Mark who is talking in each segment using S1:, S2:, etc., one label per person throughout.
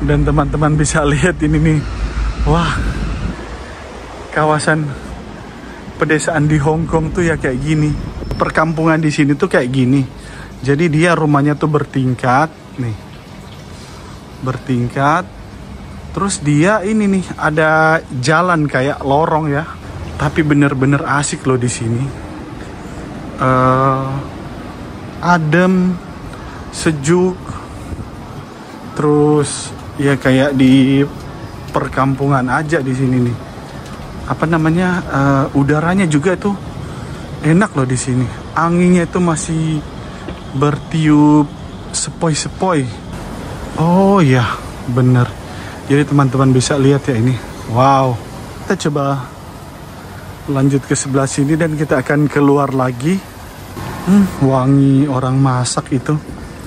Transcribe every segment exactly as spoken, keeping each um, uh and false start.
S1: Dan teman-teman bisa lihat ini nih. Wah, kawasan pedesaan di Hong Kong tuh ya kayak gini. Perkampungan di sini tuh kayak gini. Jadi dia rumahnya tuh bertingkat nih. Bertingkat. Terus dia ini nih ada jalan kayak lorong ya. Tapi bener-bener asik loh di sini. Uh, adem, sejuk. Terus ya kayak di perkampungan aja di sini nih. Apa namanya? Uh, udaranya juga tuh enak loh di sini. Anginnya itu masih bertiup sepoi-sepoi. Oh ya, bener. Jadi teman-teman bisa lihat ya ini. Wow. Kita coba lanjut ke sebelah sini dan kita akan keluar lagi. Hmm, wangi orang masak itu.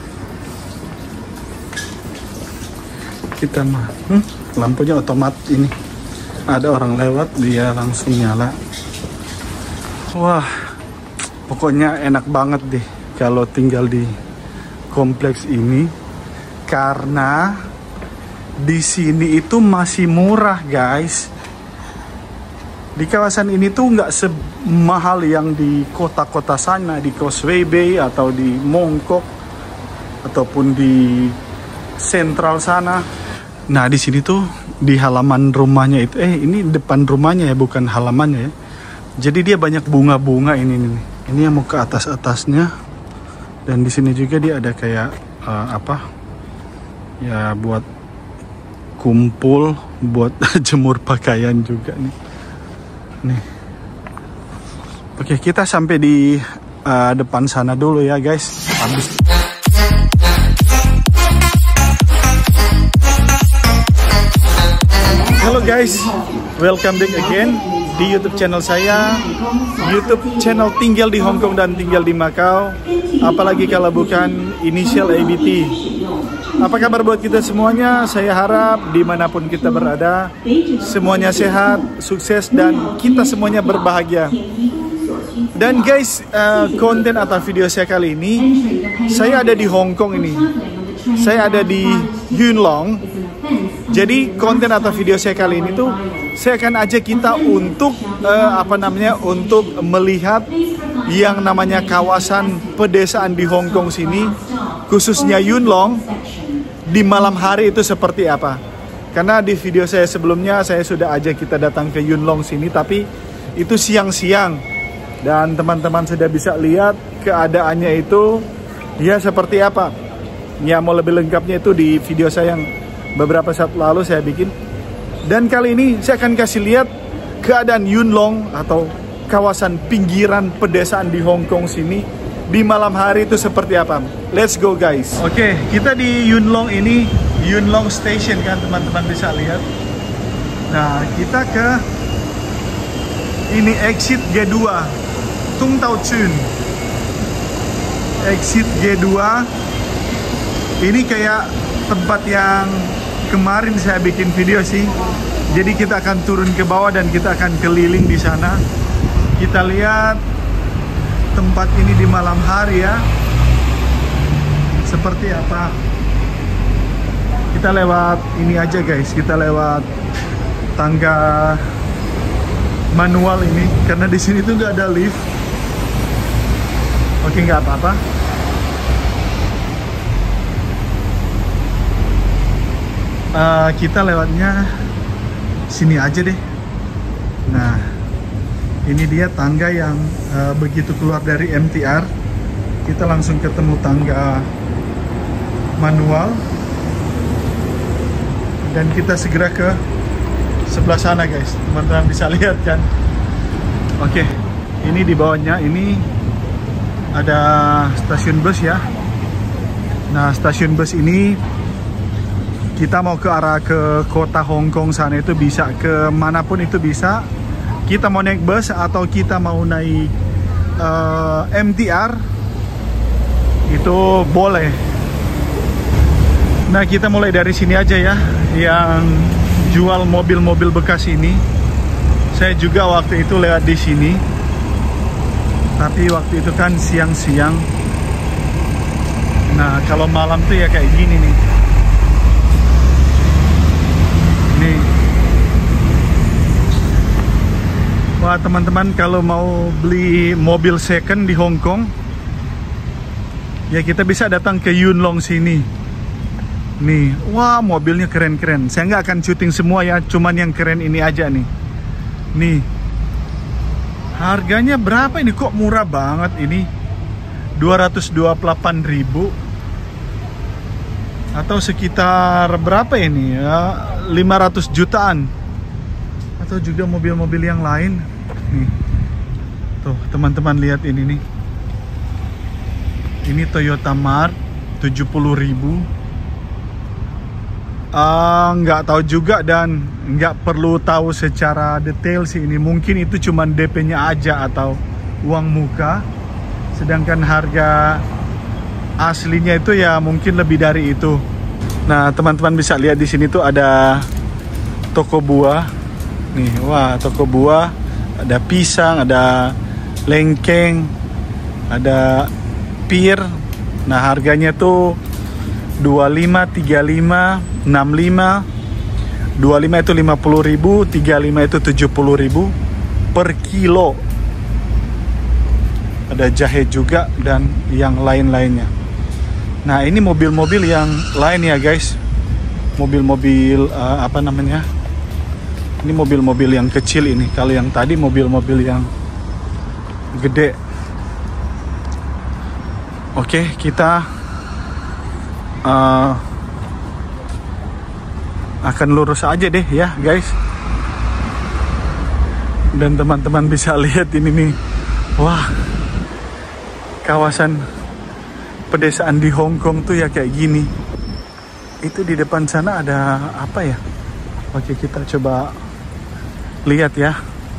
S1: Kita mah, hmm, lampunya otomat ini. Ada orang lewat, dia langsung nyala. Wah, pokoknya enak banget deh kalau tinggal di kompleks ini, karena di sini itu masih murah, guys. Di kawasan ini tuh nggak semahal yang di kota-kota sana, di Causeway Bay atau di Mongkok ataupun di sentral sana. Nah, di sini tuh di halaman rumahnya itu, eh ini depan rumahnya ya, bukan halamannya ya. Jadi dia banyak bunga-bunga ini nih. Ini yang mau ke atas-atasnya. Dan di sini juga dia ada kayak uh, apa? Ya buat kumpul, buat jemur pakaian juga nih. Nih. Oke, kita sampai di uh, depan sana dulu ya, guys. Habis. Halo guys, welcome back again di YouTube channel saya, YouTube channel tinggal di Hong Kong dan tinggal di Macau. Apalagi kalau bukan Initial A B T. Apa kabar buat kita semuanya? Saya harap dimanapun kita berada, semuanya sehat, sukses, dan kita semuanya berbahagia. Dan guys, uh, konten atau video saya kali ini, saya ada di Hong Kong ini. Saya ada di Yuen Long. Jadi konten atau video saya kali ini tuh saya akan ajak kita untuk uh, apa namanya untuk melihat yang namanya kawasan pedesaan di Hong Kong sini, khususnya Yuen Long di malam hari itu seperti apa. Karena di video saya sebelumnya saya sudah ajak kita datang ke Yuen Long sini, tapi itu siang-siang dan teman-teman sudah bisa lihat keadaannya itu ya seperti apa. Ya mau lebih lengkapnya itu di video saya yang beberapa saat lalu saya bikin. Dan kali ini saya akan kasih lihat keadaan Yuen Long atau kawasan pinggiran pedesaan di Hong Kong sini di malam hari itu seperti apa. Let's go guys. Oke, okay, kita di Yuen Long ini, Yuen Long Station kan teman-teman bisa lihat. Nah, kita ke ini exit G dua, Tung Tau Tsuen. Exit G dua. Ini kayak tempat yang kemarin saya bikin video sih. Jadi kita akan turun ke bawah dan kita akan keliling di sana. Kita lihat tempat ini di malam hari ya. Seperti apa? Kita lewat ini aja guys. Kita lewat tangga manual ini karena di sini tuh nggak ada lift. Oke, nggak apa-apa. Uh, kita lewatnya sini aja deh. Nah, ini dia tangga yang uh, begitu keluar dari M T R, kita langsung ketemu tangga manual. Dan kita segera ke sebelah sana guys. Teman-teman bisa lihat kan. Oke, ini di bawahnya ini ada stasiun bus ya. Nah, stasiun bus ini kita mau ke arah ke kota Hong Kong sana itu bisa, ke manapun itu bisa. Kita mau naik bus atau kita mau naik uh, M T R itu boleh. Nah, kita mulai dari sini aja ya, yang jual mobil-mobil bekas ini. Saya juga waktu itu lewat di sini, tapi waktu itu kan siang-siang. Nah, kalau malam tuh ya kayak gini nih. teman-teman, kalau mau beli mobil second di Hong Kong, ya kita bisa datang ke Yuen Long sini. Nih, wah mobilnya keren-keren. Saya nggak akan syuting semua ya, cuman yang keren ini aja nih. Nih, harganya berapa ini? Kok murah banget ini? dua ratus dua puluh delapan ribu. Atau sekitar berapa ini ya? lima ratus jutaan. Atau juga mobil-mobil yang lain. Nih, tuh teman-teman lihat ini nih. Ini Toyota Mart tujuh puluh ribu. Uh, nggak tahu juga dan nggak perlu tahu secara detail sih ini. Mungkin itu cuma D P-nya aja atau uang muka. Sedangkan harga aslinya itu ya mungkin lebih dari itu. Nah, teman-teman bisa lihat di sini tuh ada toko buah. Nih, wah, toko buah, ada pisang, ada lengkeng, ada pir. Nah, harganya tuh dua puluh lima, tiga puluh lima, enam puluh lima. dua puluh lima itu lima puluh ribu, tiga puluh lima itu tujuh puluh ribu per kilo. Ada jahe juga dan yang lain-lainnya. Nah, ini mobil-mobil yang lain ya guys. Mobil-mobil uh, apa namanya? Ini mobil-mobil yang kecil ini. Kalau yang tadi mobil-mobil yang gede. Oke, kita uh, akan lurus aja deh ya guys. Dan teman-teman bisa lihat ini nih. Wah, kawasan pedesaan di Hong Kong tuh ya kayak gini. Itu di depan sana ada apa ya? Oke, kita coba lihat ya.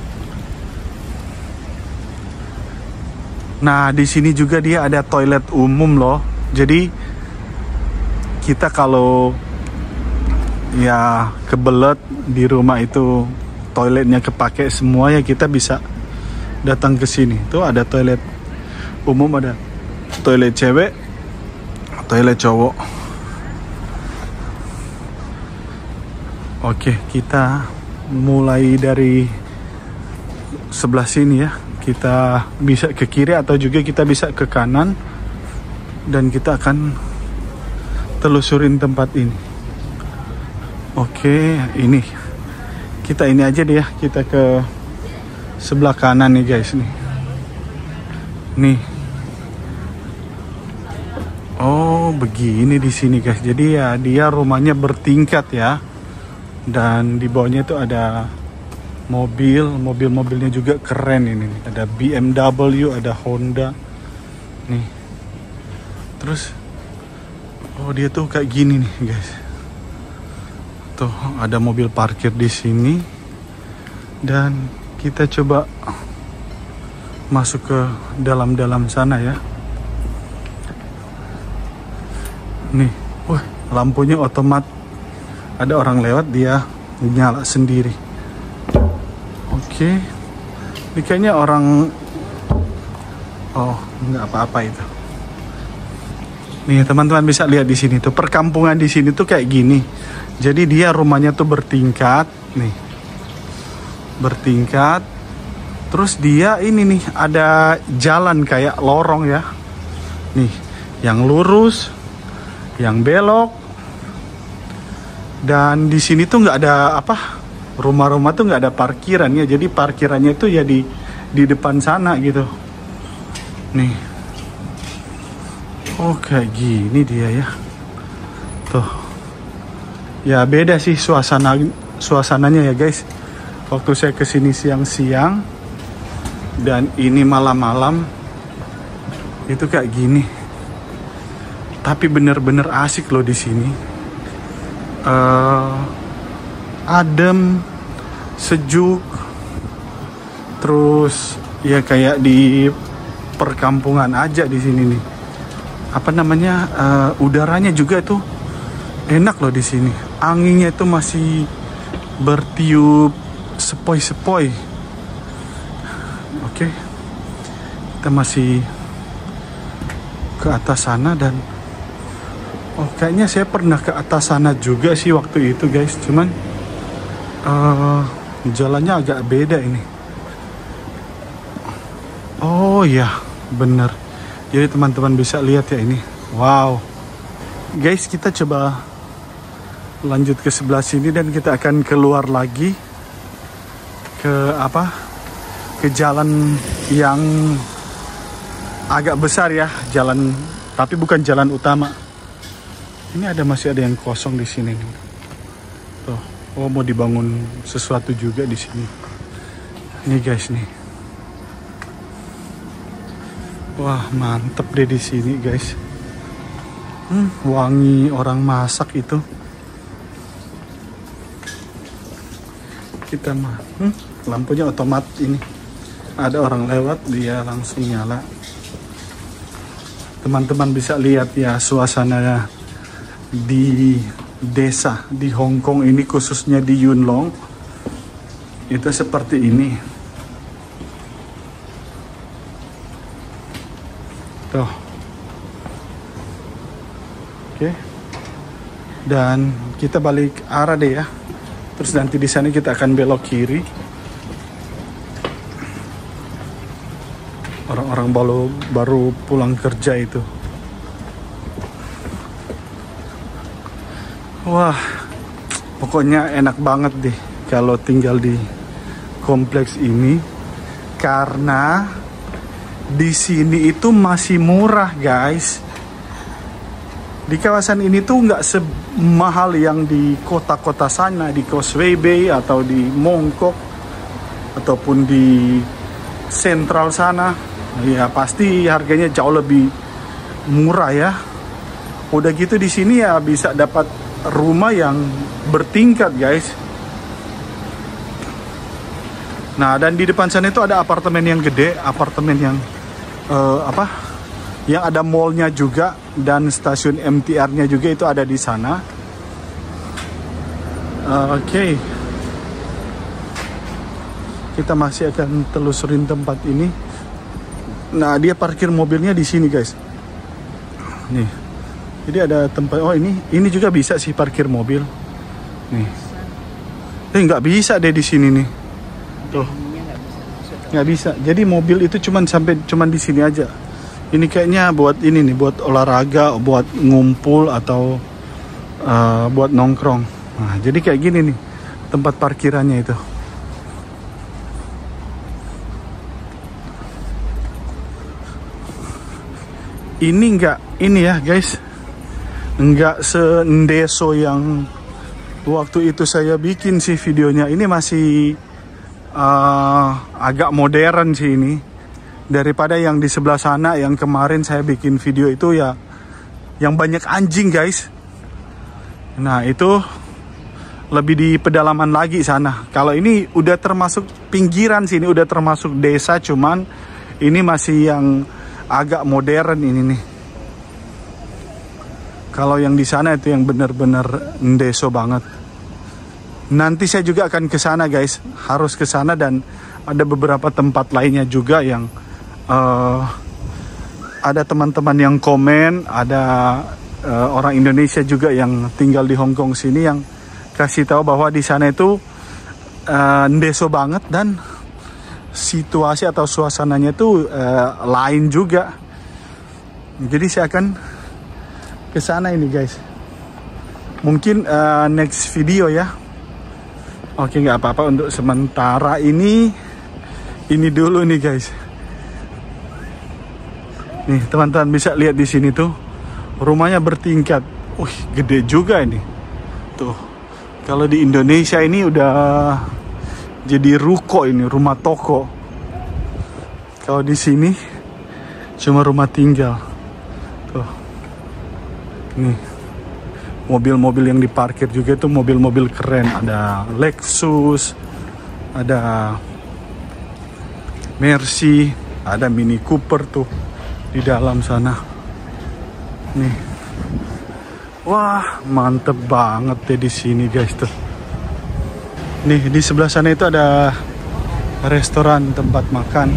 S1: Nah, di sini juga dia ada toilet umum loh. Jadi kita kalau ya kebelet di rumah itu toiletnya kepake semua ya, kita bisa datang ke sini. Tuh ada toilet umum, ada toilet cewek, toilet cowok. Oke, kita mulai dari sebelah sini ya. Kita bisa ke kiri atau juga kita bisa ke kanan. Dan kita akan telusurin tempat ini. Oke, ini. Kita ini aja deh ya. Kita ke sebelah kanan nih guys nih. Nih. Oh, begini di sini guys. Jadi ya dia rumahnya bertingkat ya. Dan di bawahnya itu ada mobil, mobil-mobilnya juga keren ini. Ada B M W, ada Honda. Nih. Terus oh, dia tuh kayak gini nih, guys. Tuh, ada mobil parkir di sini. Dan kita coba masuk ke dalam-dalam sana ya. Nih, wah, lampunya otomat. Ada orang lewat, dia nyala sendiri. Oke. Ini kayaknya orang... Oh, nggak apa-apa itu. Nih, teman-teman bisa lihat di sini tuh. Perkampungan di sini tuh kayak gini. Jadi dia rumahnya tuh bertingkat. Nih. Bertingkat. Terus dia ini nih, ada jalan kayak lorong ya. Nih, yang lurus, yang belok. Dan di sini tuh nggak ada apa, rumah-rumah tuh nggak ada parkiran ya. Jadi parkirannya tuh ya di di depan sana gitu. Nih, oh kayak gini dia ya. Tuh, ya beda sih suasana suasananya ya guys. Waktu saya kesini siang-siang dan ini malam-malam itu kayak gini. Tapi bener-bener asik loh di sini. Uh, adem, sejuk, terus ya kayak di perkampungan aja di sini nih. Apa namanya, uh, udaranya juga tuh enak loh di sini. Anginnya itu masih bertiup sepoi-sepoi. Oke, kita masih ke atas sana dan oh, kayaknya saya pernah ke atas sana juga sih waktu itu guys. Cuman uh, jalannya agak beda ini. Oh iya, bener. Jadi teman-teman bisa lihat ya ini. Wow. Guys, kita coba lanjut ke sebelah sini dan kita akan keluar lagi ke apa? Ke jalan yang agak besar ya, jalan, tapi bukan jalan utama. Ini ada masih ada yang kosong di sini nih. Tuh, oh mau dibangun sesuatu juga di sini. Nih guys nih. Wah, mantep deh di sini, guys. Hmm, wangi orang masak itu. Kita mah, hmm, lampunya otomat ini. Ada orang lewat, dia langsung nyala. Teman-teman bisa lihat ya suasananya di desa di Hong Kong ini, khususnya di Yuen Long. Itu seperti ini. Tuh. Oke. Dan kita balik arah deh ya. Terus nanti di sana kita akan belok kiri. Orang-orang baru baru pulang kerja itu. Wah, pokoknya enak banget deh kalau tinggal di kompleks ini, karena di sini itu masih murah, guys. Di kawasan ini tuh nggak semahal yang di kota-kota sana, di Causeway Bay atau di Mongkok ataupun di Sentral sana. Ya pasti harganya jauh lebih murah ya. Udah gitu di sini ya bisa dapat rumah yang bertingkat, guys. Nah, dan di depan sana itu ada apartemen yang gede, apartemen yang uh, apa? Yang ada mallnya juga dan stasiun M T R-nya juga itu ada di sana. Uh, Oke, okay. Kita masih akan telusurin tempat ini. Nah, dia parkir mobilnya di sini, guys. Nih, jadi ada tempat. Oh ini, ini juga bisa sih parkir mobil. Nih, eh nggak bisa deh di sini nih. Tuh, nggak bisa. Jadi mobil itu cuman sampai cuman di sini aja. Ini kayaknya buat ini nih, buat olahraga, buat ngumpul atau uh, buat nongkrong. Nah, jadi kayak gini nih tempat parkirannya itu. Ini enggak, ini ya guys, enggak sendeso yang waktu itu saya bikin sih videonya. Ini masih uh, agak modern sih ini. Daripada yang di sebelah sana yang kemarin saya bikin video itu ya yang banyak anjing, guys. Nah itu lebih di pedalaman lagi sana. Kalau ini udah termasuk pinggiran sih, ini udah termasuk desa, cuman ini masih yang agak modern ini nih. Kalau yang di sana itu yang benar-benar ndeso banget. Nanti saya juga akan ke sana, guys. Harus ke sana, dan ada beberapa tempat lainnya juga yang Uh, ada teman-teman yang komen, ada uh, orang Indonesia juga yang tinggal di Hong Kong sini yang kasih tahu bahwa di sana itu uh, ndeso banget dan situasi atau suasananya itu uh, lain juga. Jadi saya akan ke sana ini, guys. Mungkin uh, next video ya. Oke, nggak apa-apa untuk sementara ini. Ini dulu nih, guys. Nih teman-teman bisa lihat di sini tuh rumahnya bertingkat. Wih, gede juga ini. Tuh. Kalau di Indonesia ini udah jadi ruko ini, rumah toko. Kalau di sini cuma rumah tinggal. Tuh. Nih. Mobil-mobil yang diparkir juga itu mobil-mobil keren. Ada Lexus, ada Mercy, ada Mini Cooper tuh di dalam sana. Nih. Wah, mantep banget deh di sini, guys tuh. Nih, di sebelah sana itu ada restoran tempat makan.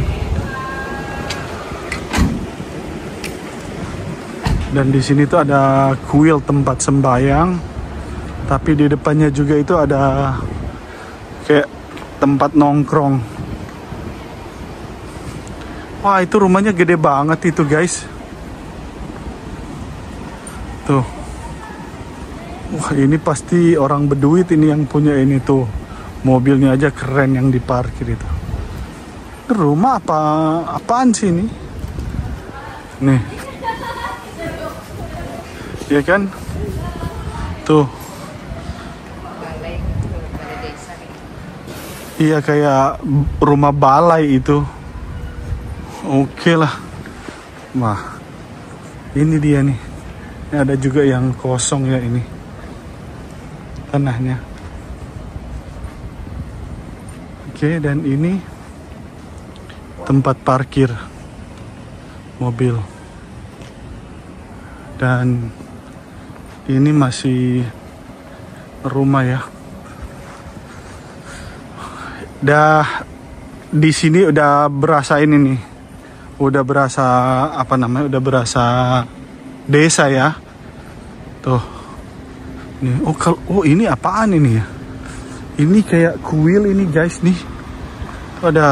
S1: Dan di sini tuh ada kuil tempat sembayang. Tapi di depannya juga itu ada kayak tempat nongkrong. Wah, itu rumahnya gede banget itu guys. Tuh. Wah, ini pasti orang berduit ini yang punya ini tuh. Mobilnya aja keren yang diparkir itu. Rumah apa apaan sih ini? Nih. Ya kan? Tuh. Iya, kayak rumah balai itu. Oke lah. Wah. Ini dia nih. Ini ada juga yang kosong ya ini. Tanahnya. Oke, dan ini tempat parkir mobil. Dan ini masih rumah ya. Dah di sini udah berasa ini nih. Udah berasa apa namanya? Udah berasa desa ya. Tuh. Nih, oh kalau oh ini apaan ini ya? Ini kayak kuil ini guys nih. Tuh ada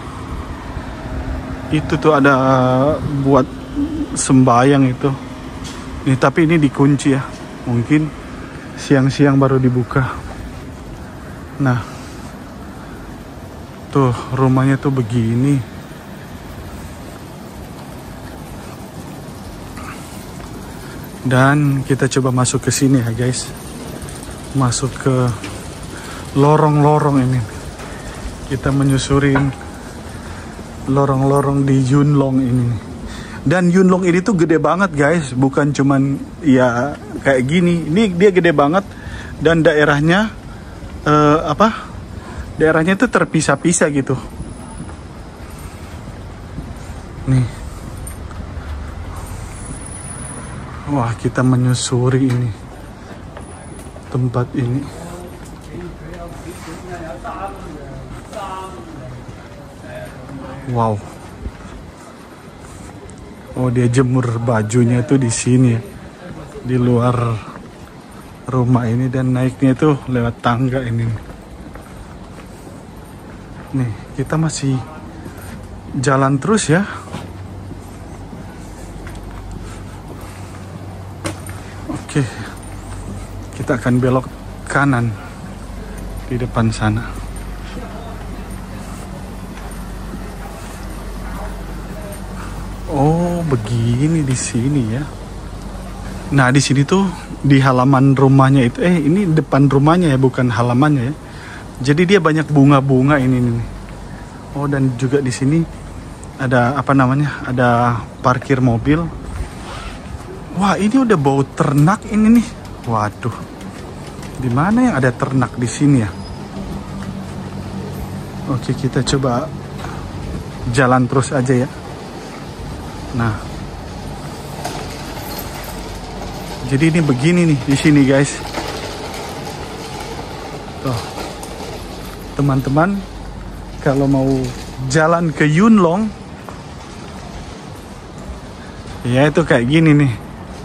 S1: itu tuh ada buat sembayang itu. Nih, tapi ini dikunci ya. Mungkin siang-siang baru dibuka. Nah, tuh rumahnya tuh begini. Dan kita coba masuk ke sini ya guys. Masuk ke lorong-lorong ini. Kita menyusurin lorong-lorong di Yunlong ini. Dan Yunlong ini tuh gede banget guys. Bukan cuman ya kayak gini. Ini dia gede banget. Dan daerahnya uh, apa? Daerahnya itu terpisah-pisah gitu. Nih. Wah, kita menyusuri ini. Tempat ini. Wow. Oh, dia jemur bajunya tuh di sini, di luar rumah ini, dan naiknya tuh lewat tangga ini. Nih, kita masih jalan terus ya. Oke, kita akan belok kanan di depan sana. Oh, begini di sini ya. Nah, di sini tuh di halaman rumahnya itu, eh ini depan rumahnya ya, bukan halamannya ya. Jadi dia banyak bunga-bunga ini nih. Oh, dan juga di sini ada apa namanya? Ada parkir mobil. Wah, ini udah bau ternak ini nih. Waduh. Di mana yang ada ternak di sini ya? Oke, kita coba jalan terus aja ya. Nah, jadi ini begini nih di sini guys. Tuh, teman-teman, kalau mau jalan ke Yunlong, ya itu kayak gini nih.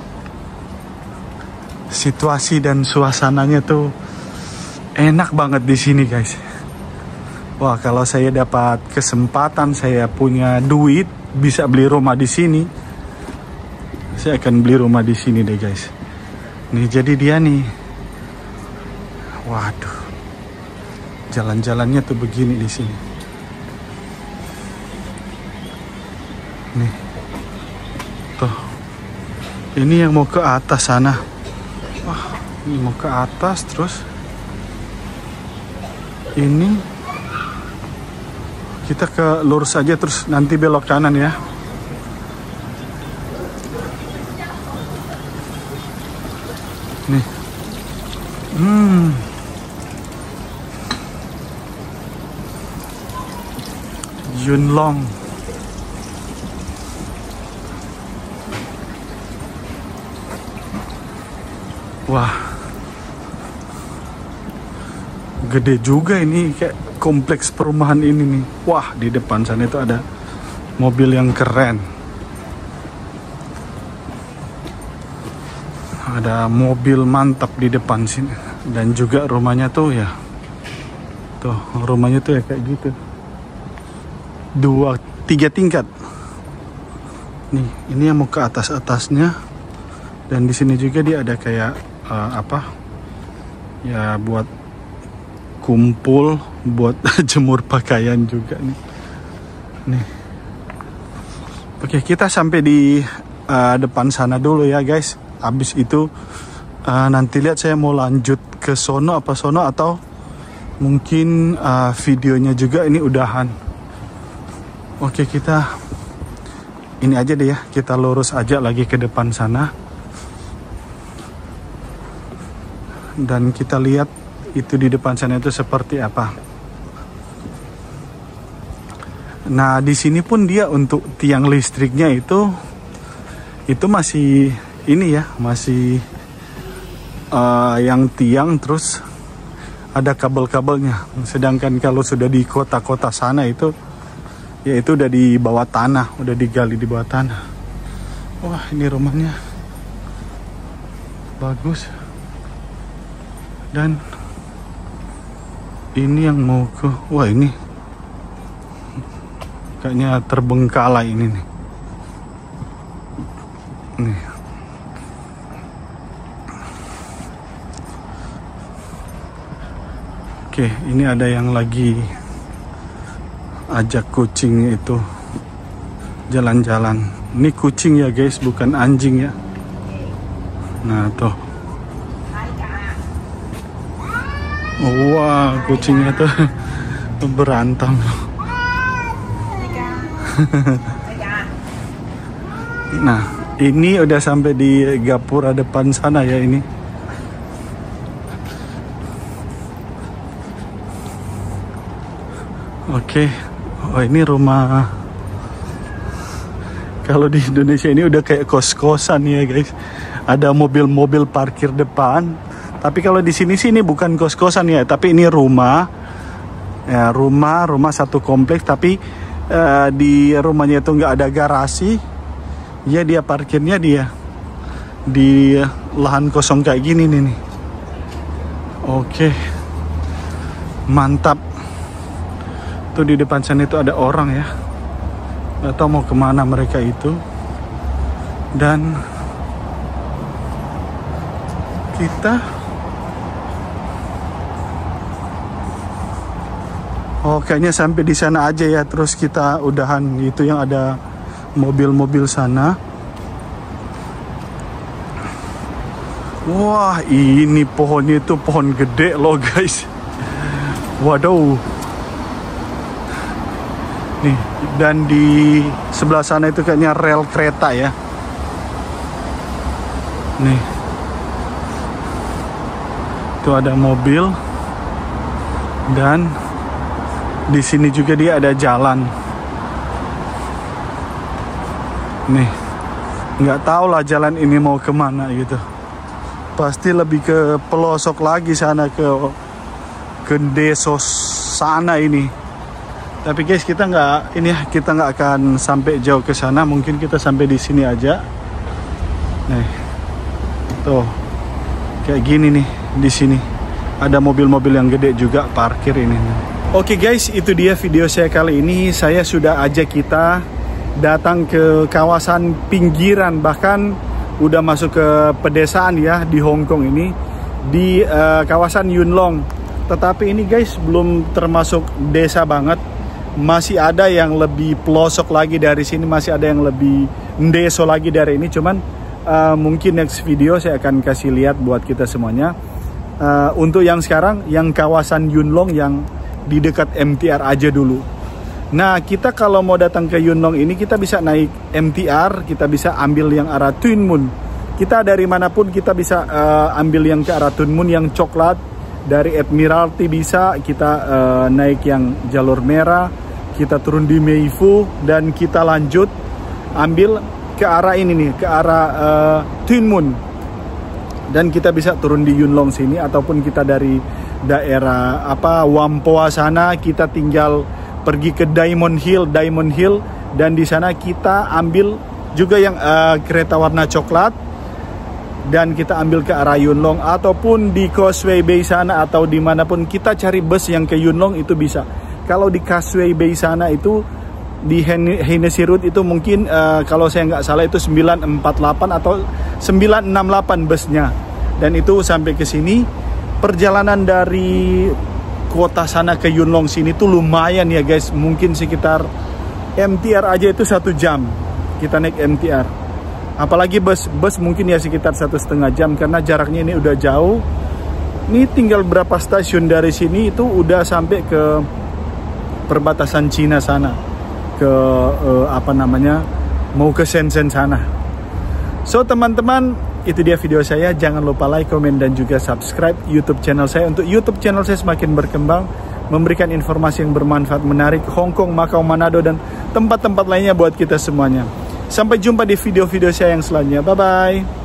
S1: Situasi dan suasananya tuh enak banget di sini guys. Wah, kalau saya dapat kesempatan, saya punya duit, bisa beli rumah di sini, saya akan beli rumah di sini deh guys. Nih, jadi dia nih. Waduh. Jalan-jalannya tuh begini di sini. Nih. Tuh. Ini yang mau ke atas sana. Wah, ini mau ke atas terus. Ini kita ke lurus aja terus nanti belok kanan ya. Nih. Hmm. Yunlong. Wah. Gede juga ini, kayak kompleks perumahan ini nih. Wah, di depan sana itu ada mobil yang keren. Ada mobil mantap di depan sini. Dan juga rumahnya tuh ya. Tuh, rumahnya tuh ya kayak gitu. Dua, tiga tingkat. Nih, ini yang mau ke atas-atasnya. Dan di sini juga dia ada kayak uh, apa? Ya buat kumpul, buat jemur pakaian juga nih. Nih. Oke, kita sampai di uh, depan sana dulu ya guys. Habis itu uh, nanti lihat saya mau lanjut ke sono apa sono atau mungkin uh, videonya juga ini udahan. Oke, kita ini aja deh ya, kita lurus aja lagi ke depan sana. Dan kita lihat itu di depan sana itu seperti apa. Nah, di sini pun dia untuk tiang listriknya itu itu masih ini ya, masih uh, yang tiang terus ada kabel-kabelnya. Sedangkan kalau sudah di kota-kota sana itu ya itu udah di bawah tanah, udah digali di bawah tanah. Wah, ini rumahnya bagus. Dan ini yang mau ke, wah ini kayaknya terbengkalai ini nih. Nih. Oke, ini ada yang lagi ajak kucing itu jalan-jalan. Ini kucing ya guys, bukan anjing ya. Nah tuh. Wah, kucingnya tuh berantem. Nah, ini udah sampai di gapura depan sana ya ini. Oke. Oh, ini rumah. Kalau di Indonesia ini udah kayak kos-kosan ya guys. Ada mobil-mobil parkir depan. Tapi kalau di sini sih ini bukan kos-kosan ya, tapi ini rumah. Ya, rumah, rumah satu kompleks, tapi uh, di rumahnya itu nggak ada garasi. Ya dia parkirnya dia di lahan kosong kayak gini nih. nih. Oke. Mantap. Tuh di depan sana itu ada orang ya. Nggak tahu mau kemana mereka itu. Dan kita oh kayaknya sampai di sana aja ya, terus kita udahan. Itu yang ada mobil-mobil sana. Wah, ini pohonnya itu pohon gede loh guys. Waduh. Nih, dan di sebelah sana itu kayaknya rel kereta ya. Nih. Itu ada mobil. Dan di sini juga dia ada jalan. Nih, nggak tahu lah jalan ini mau kemana gitu. Pasti lebih ke pelosok lagi sana, ke ke desa sana ini. Tapi guys, kita nggak ini ya, kita nggak akan sampai jauh ke sana. Mungkin kita sampai di sini aja. Nih, tuh kayak gini nih di sini. Ada mobil-mobil yang gede juga parkir ini. Oke guys, itu dia video saya kali ini. Saya sudah ajak kita datang ke kawasan pinggiran, bahkan udah masuk ke pedesaan ya di Hong Kong ini, di uh, kawasan Yuen Long. Tetapi ini guys belum termasuk desa banget. Masih ada yang lebih pelosok lagi dari sini, masih ada yang lebih ndeso lagi dari ini. Cuman uh, mungkin next video saya akan kasih lihat buat kita semuanya. Uh, untuk yang sekarang, yang kawasan Yuen Long yang di dekat M T R aja dulu. Nah, kita kalau mau datang ke Yuen Long ini, kita bisa naik M T R, kita bisa ambil yang arah Tuen Mun. Kita dari manapun kita bisa uh, ambil yang ke arah Tuen Mun yang coklat. Dari Admiralty bisa, kita uh, naik yang jalur merah, kita turun di Mei Fu, dan kita lanjut ambil ke arah ini nih, ke arah uh, Tuen Mun. Dan kita bisa turun di Yuen Long sini, ataupun kita dari daerah apa Whampoa sana kita tinggal pergi ke Diamond Hill, Diamond Hill, dan di sana kita ambil juga yang uh, kereta warna coklat, dan kita ambil ke arah Yuen Long, ataupun di Causeway Bay sana atau dimanapun kita cari bus yang ke Yuen Long itu bisa. Kalau di Causeway Bay sana itu di Hennessy Road itu mungkin uh, kalau saya nggak salah itu sembilan empat delapan atau sembilan enam delapan busnya. Dan itu sampai ke sini, perjalanan dari kota sana ke Yunlong sini tuh lumayan ya guys, mungkin sekitar M T R aja itu satu jam kita naik M T R. Apalagi bus, bus mungkin ya sekitar satu setengah jam karena jaraknya ini udah jauh. Ini tinggal berapa stasiun dari sini itu udah sampai ke perbatasan Cina sana, ke uh, apa namanya, mau ke Shenzhen sana. So teman-teman, itu dia video saya. Jangan lupa like, komen, dan juga subscribe YouTube channel saya untuk YouTube channel saya semakin berkembang, memberikan informasi yang bermanfaat, menarik, Hong Kong, Macau, Manado, dan tempat-tempat lainnya buat kita semuanya. Sampai jumpa di video-video saya yang selanjutnya. Bye-bye.